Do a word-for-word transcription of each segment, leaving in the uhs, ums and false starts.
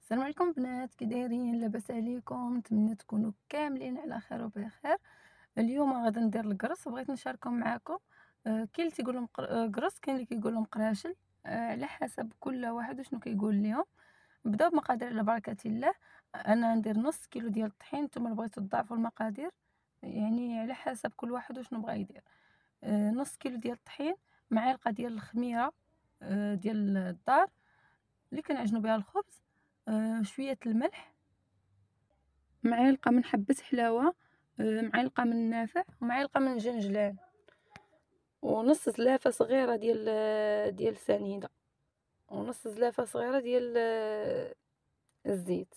السلام عليكم بنات، كي دايرين؟ لاباس عليكم؟ نتمنى تكونوا كاملين على خير وبخير. اليوم غادي ندير القرص، بغيت نشاركهم معكم. آه، كاين اللي تيقول لهم قر- آه، قرص، كاين اللي كيقول لهم قراشل. آه، على حسب كل واحد وشنو كيقول لهم. نبداو بمقادير على بركه الله. انا ندير نص كيلو ديال الطحين، نتوما بغيتو تضاعفوا المقادير يعني على حسب كل واحد وشنو بغا يدير. آه، نص كيلو ديال الطحين، معلقه ديال الخميره آه، ديال الدار اللي كنعجنوا بها الخبز، آه، شويه الملح، معلقة من حبة حلاوة، آه، معلقة من النافع، ومعلقة من الجنجلان، ونص زلافة صغيرة ديال ديال سنيدة، ونص زلافة صغيرة ديال آه، الزيت،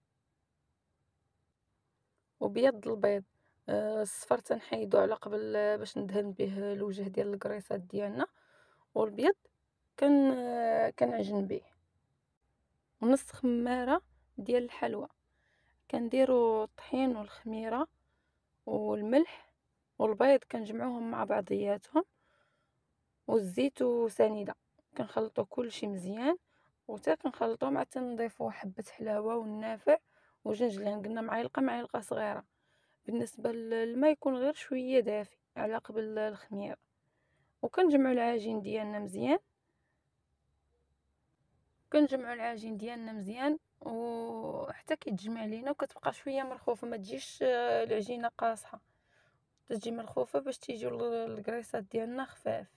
وبيض البيض. آه، الصفر تنحيدو على قبل آه، باش ندهن به الوجه ديال الكريسات ديالنا، والبيض كن آه، كنعجن به، ونص خمارة ديال الحلوى. كنديرو الطحين والخميرة والملح والبيض، كنجمعوهم مع بعضياتهم، والزيت وسنيده، كنخلطو كلشي مزيان، وتا كنخلطوهم مع تنضيفو حبة حلاوة والنافع وجنجلان، قلنا معلقة معلقة صغيرة. بالنسبة للما يكون غير شوية دافي على قبل الخميرة، وكنجمعو العجين ديالنا مزيان كنجمعو العجين ديالنا مزيان وحتى كيتجمع لينا، وكتبقى شوية مرخوفة، ما تجيش آه، العجينة قاصحة، تجي مرخوفة باش تيجيو الكريسات ديالنا خفاف.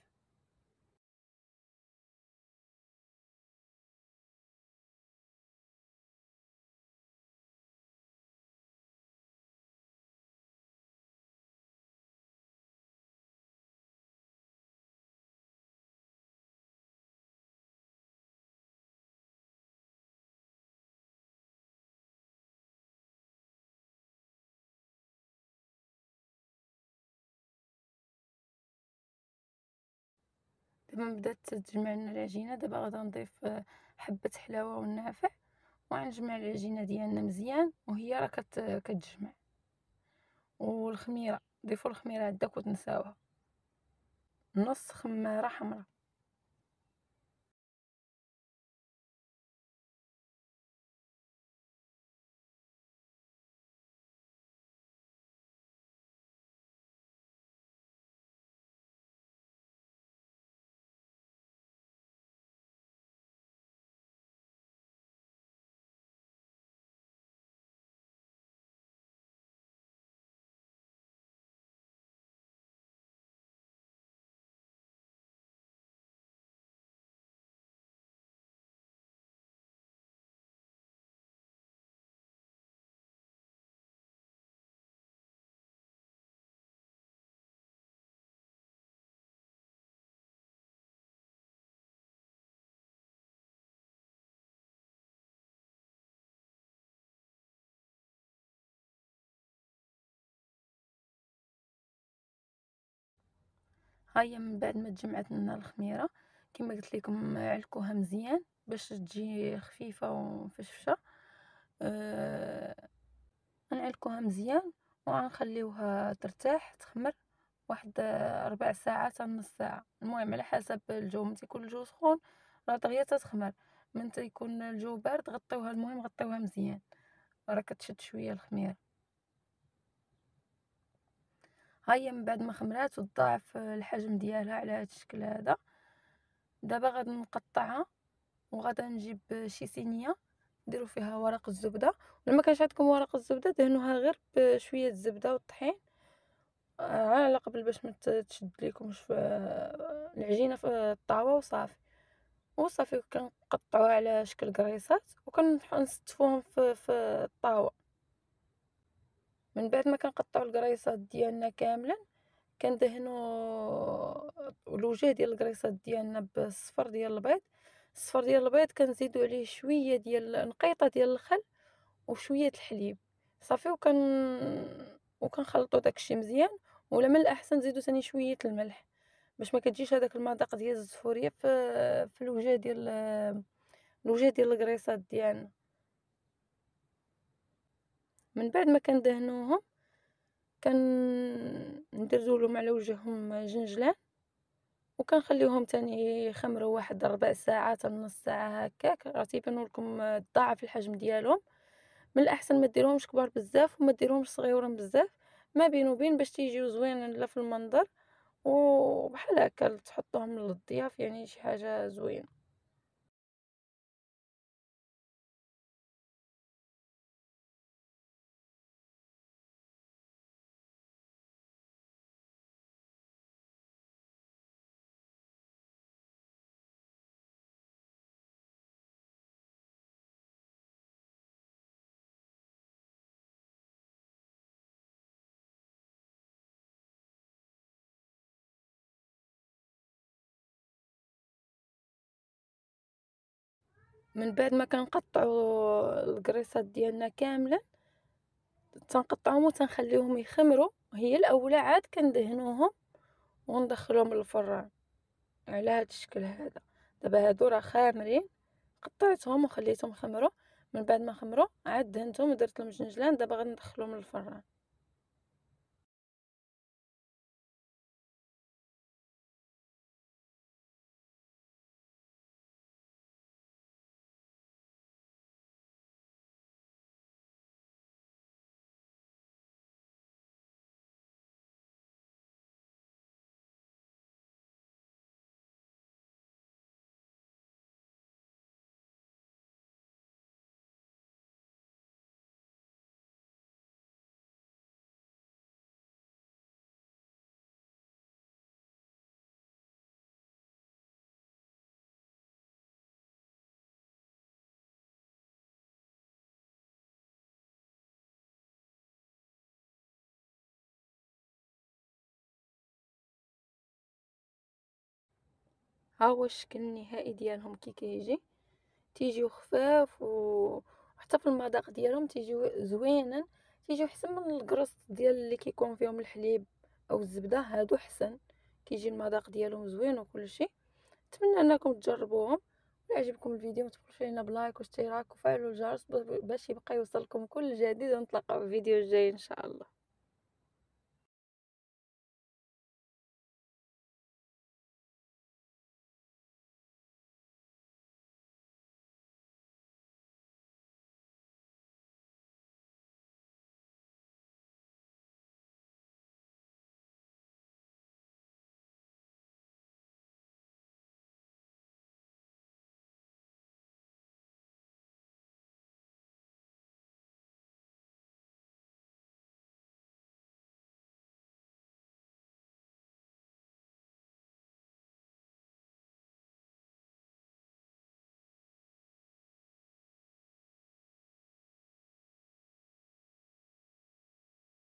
دابا بدات تجمع لنا العجينه، دابا غادي نضيف آه، حبه حلاوه والنافع، وغنجمع العجينه ديالنا مزيان وهي راه كت... كتجمع. والخميره، ضيفوا الخميره عندك وتنساوها، نص خماره حمراء. هيا من بعد ما تجمعت لنا الخميره، كما قلت لكم علكوها مزيان باش تجي خفيفه ومفشفشه. أه... نعلكوها مزيان وغنخليوها ترتاح تخمر واحد آه، ربع ساعة حتى نص ساعة، المهم على حسب الجو. من تيكون الجو سخون راه دغيا تتخمر، من تيكون الجو بارد غطيوها، المهم غطيوها مزيان، راه كتشد شوية الخميرة. ها هي من بعد ما خمرات وتضاعف الحجم ديالها على هذا الشكل هذا، دابا غادي نقطعها، وغادا نجيب شي صينية نديرو فيها ورق الزبدة، ولا ما كانش عندكم ورق الزبدة دهنوها غير بشوية الزبدة والطحين، آه، على قبل باش ما تشد ليكمش في العجينة في الطاوة، وصافي. وصافي كنقطعوها على شكل قريصات وكنستفوهم في في الطاوة. من بعد ما كنقطعوا القريصات ديالنا كاملا، كندهنوا الوجه ديال القريصات ديالنا بالصفر ديال البيض. الصفر ديال البيض كنزيدوا عليه شويه ديال نقيطه ديال الخل وشويه الحليب، صافي. وكن وكنخلطوا داكشي مزيان، ولا من الاحسن نزيدوا ثاني شويه الملح باش ما كتجيش هذاك المذاق ديال الزفوريه في في الوجه ديال الوجه ديال الكريسات ديالنا. من بعد ما كندهنوهم، كندرزولهم على وجههم جنجلان، وكنخليوهم تاني يخمروا واحد ربع ساعة حتى نص ساعة هكاك، راه تيبانوا لكم ضعف الحجم ديالهم. من الأحسن ما ديروهمش كبار بزاف وما ديروهمش صغيورين بزاف، ما بين وبين باش تيجيو زوينين لا في المنظر وبحال هكا تحطوهم للضياف، يعني شي حاجة زوينة. من بعد ما كنقطعوا الكريسات ديالنا كاملين، تنقطعوهم وتنخليوهم يخمروا. هي الاولى عاد كندهنوهم وندخلوهم للفران على هذا الشكل هذا. دابا هادو راه خامرين، قطعتهم وخليتهم يخمروا. من بعد ما خمروا عاد دهنتهم ودرت لهم جنجلان. دابا غندخلهم للفران. ها هو الشكل النهائي ديالهم كي كيجي. تيجيو خفاف و حتى في المذاق ديالهم تيجيو زوينين، تيجيو احسن من القرص ديال اللي كيكون فيهم الحليب او الزبده. هادو حسن، كيجي المذاق ديالهم زوين وكلشي. نتمنى انكم تجربوهم. ولا عجبكم الفيديو متبخلوش علينا بلايك واشتراك وفعلوا الجرس باش يبقى يوصلكم كل جديد، ونتلاقاو في الفيديو الجاي ان شاء الله.